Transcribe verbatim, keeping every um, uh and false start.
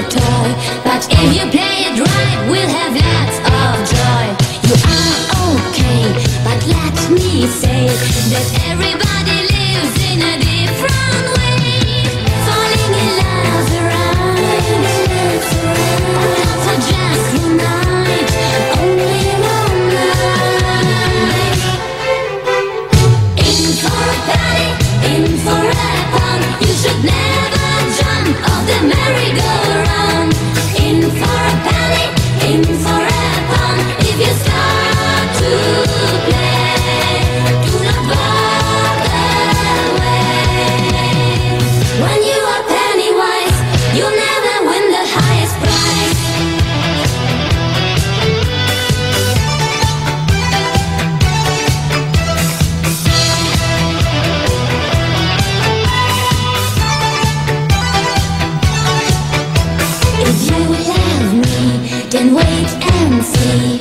toy, but if you play it right, we'll have lots of joy. You are okay, but let me say that everybody lives in a different way. Falling in love around, not for just one night, only one night. In for a party, in for a punk, you should never jump off the merry-go-round. In for a party, in for a punk, if you start to play, do not walk away. When you are penny-wise, you'll never win the highest prize. If you love me, then wait and see.